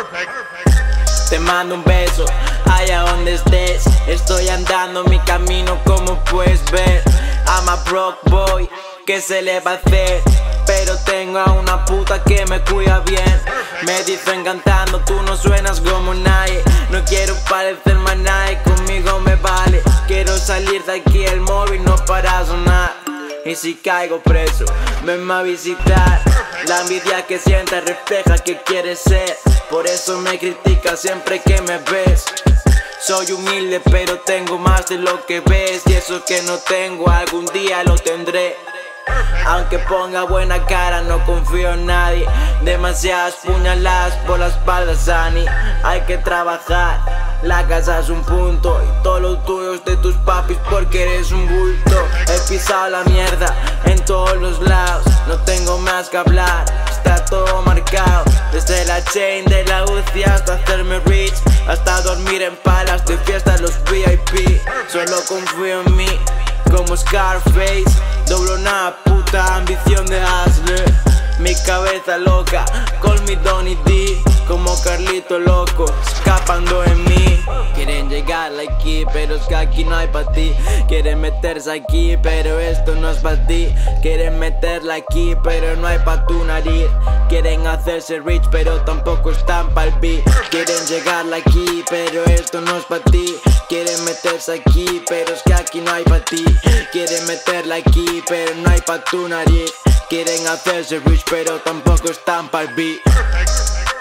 Te mando un beso allá donde estés. Estoy andando mi camino como puedes ver. I'm a broke boy, ¿qué se le va a hacer? Pero tengo a una puta que me cuida bien. Me dicen cantando, tú no suenas como nadie. No quiero parecer más nadie, conmigo me vale. Quiero salir de aquí, el móvil no para sonar. Y si caigo preso, venme a visitar. La envidia que sientes refleja que quieres ser. Por eso me criticas siempre que me ves. Soy humilde pero tengo más de lo que ves. Y eso que no tengo algún día lo tendré. Aunque ponga buena cara no confío en nadie. Demasiadas puñaladas por la espalda, Sani. Hay que trabajar, la casa es un punto. Y todo lo tuyo es de tus papis porque eres un bulto. He pisado la mierda en todos los lados. No tengo más que hablar, está todo marcado. Desde la chain de la UCI hasta hacerme rich, hasta dormir en palas de fiesta los VIP. Solo confío en mí como Scarface. Doblo una puta ambición de hustler. Mi cabeza loca, call me Donny D. Como Carlito loco, escapando en mí. Quieren llegar aquí, pero es que aquí no hay pa' ti. Quieren meterse aquí, pero esto no es pa' ti. Quieren meterla aquí, pero no hay pa' tu nariz. Quieren hacerse rich, pero tampoco están pa'l beat. Quieren llegar aquí, pero esto no es pa' ti. Quieren meterse aquí, pero es que aquí no hay pa' ti. Quieren meterla aquí, pero no hay pa' tu nariz. Quieren hacerse rich, pero tampoco están pa'l beat.